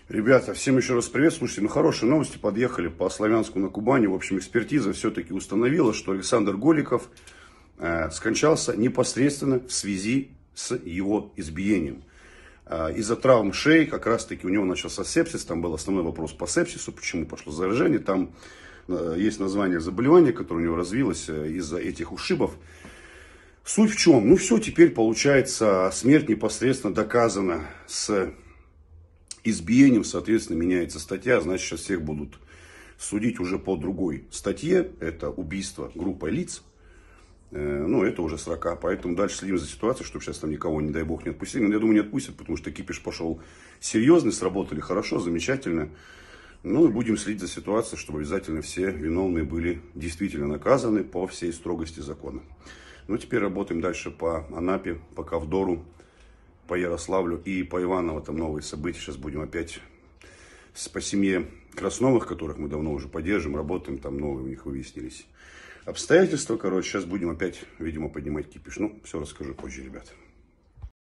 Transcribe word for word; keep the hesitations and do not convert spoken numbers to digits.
Ребята, всем еще раз привет. Слушайте, ну хорошие новости подъехали по Славянску на Кубани. В общем, экспертиза все-таки установила, что Александр Голиков э, скончался непосредственно в связи с его избиением. Э, из-за травм шеи, как раз таки у него начался сепсис. Там был основной вопрос по сепсису, почему пошло заражение. Там э, есть название заболевания, которое у него развилось э, из-за этих ушибов. Суть в чем? Ну все, теперь получается, смерть непосредственно доказана с избиением, соответственно, меняется статья, значит, сейчас всех будут судить уже по другой статье, это убийство группой лиц, э, ну, это уже срока, поэтому дальше следим за ситуацией, чтобы сейчас там никого, не дай бог, не отпустили, но я думаю, не отпустят, потому что кипиш пошел серьезный, сработали хорошо, замечательно, ну, и будем следить за ситуацией, чтобы обязательно все виновные были действительно наказаны по всей строгости закона. Ну, теперь работаем дальше по Анапе, по Ковдору, по Ярославлю и по Иваново. Там новые события. Сейчас будем опять по семье Красновых, которых мы давно уже поддержим, работаем. Там новые у них выяснились обстоятельства. Короче, сейчас будем опять, видимо, поднимать кипиш. Ну, все расскажу позже, ребят.